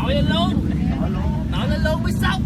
Nổi lên luôn. Nổi lên luôn mới xong.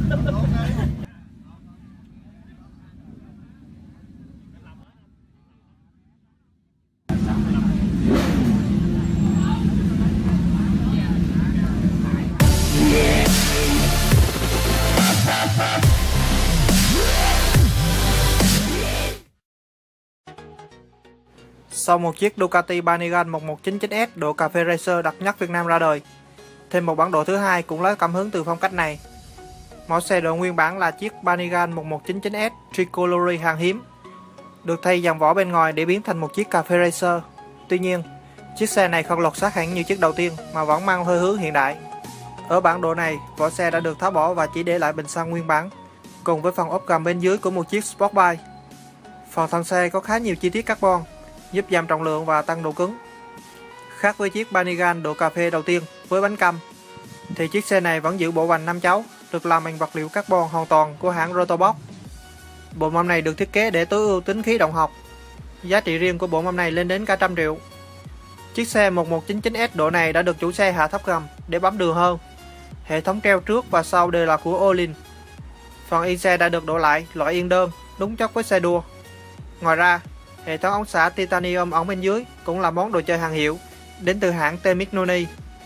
Sau một chiếc Ducati Panigale 1199S độ cà phê racer đặc nhất Việt Nam ra đời, thêm một bản đồ thứ hai cũng lấy cảm hứng từ phong cách này. Mẫu xe độ nguyên bản là chiếc Panigale 1199S Tricolore hàng hiếm, được thay dàn vỏ bên ngoài để biến thành một chiếc cà phê racer. Tuy nhiên, chiếc xe này không lột xác hẳn như chiếc đầu tiên mà vẫn mang hơi hướng hiện đại. Ở bản đồ này, vỏ xe đã được tháo bỏ và chỉ để lại bình xăng nguyên bản, cùng với phần ốp gầm bên dưới của một chiếc sport bike. Phần thân xe có khá nhiều chi tiết carbon, giúp giảm trọng lượng và tăng độ cứng. Khác với chiếc Panigale độ cà phê đầu tiên với bánh căm, thì chiếc xe này vẫn giữ bộ vành 5 chấu, được làm bằng vật liệu carbon hoàn toàn của hãng Rotobox. Bộ mâm này được thiết kế để tối ưu tính khí động học. Giá trị riêng của bộ mâm này lên đến cả 100 triệu. Chiếc xe 1199S độ này đã được chủ xe hạ thấp gầm để bấm đường hơn. Hệ thống treo trước và sau đều là của Olin. Phần yên xe đã được đổ lại loại yên đơn, đúng chất với xe đua. Ngoài ra, hệ thống ống xả titanium ống bên dưới cũng là món đồ chơi hàng hiệu đến từ hãng Temignoni.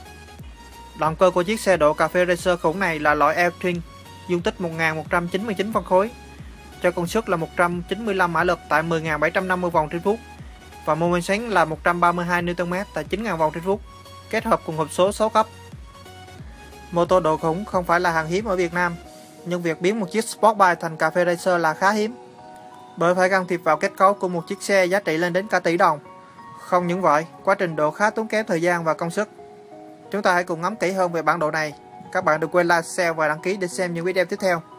Động cơ của chiếc xe độ cà phê racer khủng này là loại L-Twin, dung tích 1199 phân khối, cho công suất là 195 mã lực tại 10.750 vòng trên phút và mô men xoắn là 132 Nm tại 9.000 vòng trên phút, kết hợp cùng hộp số 6 cấp. Mô tô độ khủng không phải là hàng hiếm ở Việt Nam, nhưng việc biến một chiếc sport bike thành cà phê racer là khá hiếm, bởi phải can thiệp vào kết cấu của một chiếc xe giá trị lên đến cả tỷ đồng. Không những vậy, quá trình độ khá tốn kém thời gian và công sức. Chúng ta hãy cùng ngắm kỹ hơn về bản đồ này. Các bạn đừng quên like, share và đăng ký để xem những video tiếp theo.